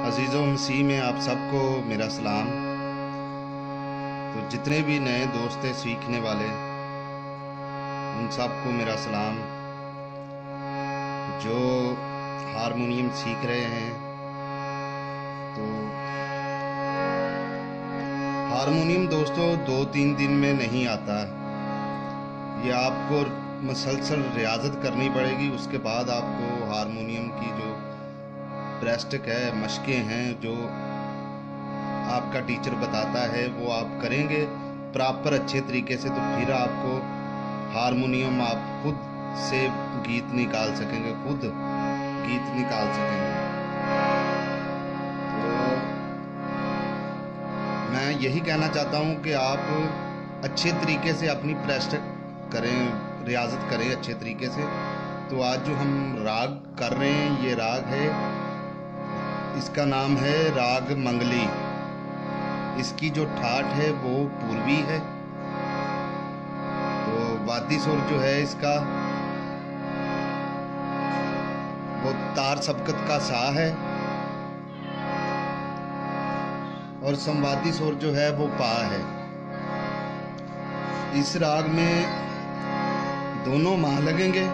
अजीज़ों मसीह में आप सबको मेरा सलाम। तो जितने भी नए दोस्त हैं सीखने वाले, उन सबको मेरा सलाम। जो हारमोनियम सीख रहे हैं, तो हारमोनियम दोस्तों 2-3 दिन में नहीं आता। ये आपको मसलसल रियाजत करनी पड़ेगी। उसके बाद आपको हारमोनियम की जो प्रैक्टिस है, मशकें हैं, जो आपका टीचर बताता है वो आप करेंगे प्रॉपर अच्छे तरीके से, तो फिर आपको हारमोनियम आप खुद से गीत निकाल सकेंगे, खुद गीत निकाल सकेंगे। तो मैं यही कहना चाहता हूँ कि आप अच्छे तरीके से अपनी प्रैक्टिस करें, रियाजत करें अच्छे तरीके से। तो आज जो हम राग कर रहे हैं, ये राग है, इसका नाम है राग मंगली। इसकी जो ठाठ है वो पूर्वी है। तो वादी सुर जो है इसका वो तार सबकत का सा है, और संवादी सुर जो है वो पा है। इस राग में दोनों माँ लगेंगे।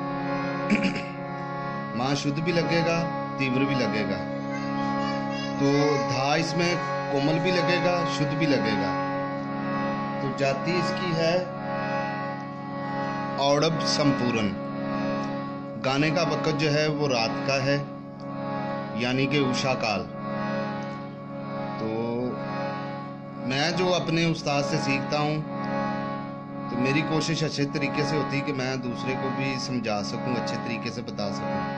माँ शुद्ध भी लगेगा, तीव्र भी लगेगा। तो धा इसमें कोमल भी लगेगा, शुद्ध भी लगेगा। तो जाति इसकी है औड़ब संपूर्ण। गाने का वक्त जो है वो रात का है, यानी कि उषा काल। तो मैं जो अपने उस्ताद से सीखता हूँ, तो मेरी कोशिश अच्छे तरीके से होती है कि मैं दूसरे को भी समझा सकूं, अच्छे तरीके से बता सकूं।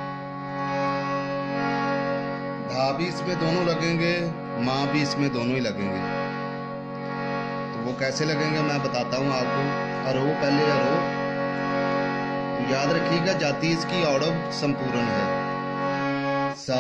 धा भी इसमें दोनों लगेंगे, माँ भी इसमें दोनों ही लगेंगे। तो वो कैसे लगेंगे मैं बताता हूँ आपको। अरो पहले अरो, तो याद रखिएगा जाति इसकी औड़ब संपूर्ण है। सा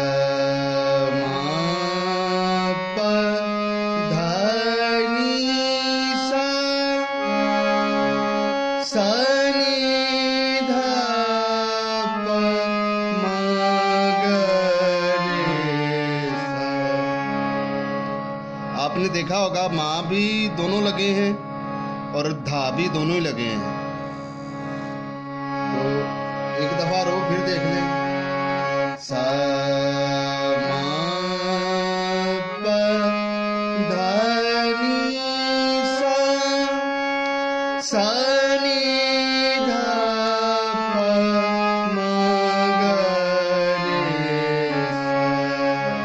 आपने देखा होगा माँ भी दोनों लगे हैं और धा भी दोनों ही लगे हैं। तो एक दफा रो फिर देख लें। सा मा प धा नी सा नी धा प मा ग रे सा।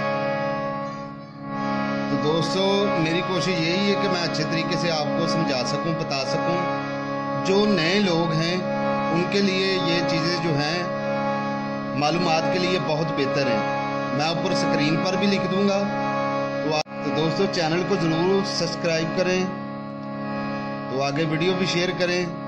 तो दोस्तों मेरी कोशिश यही है कि मैं अच्छे तरीके से आपको समझा सकूं, बता सकूं। जो नए लोग हैं उनके लिए ये चीज़ें जो हैं मालूमात के लिए बहुत बेहतर हैं। मैं ऊपर स्क्रीन पर भी लिख दूंगा। तो दोस्तों चैनल को ज़रूर सब्सक्राइब करें, तो आगे वीडियो भी शेयर करें।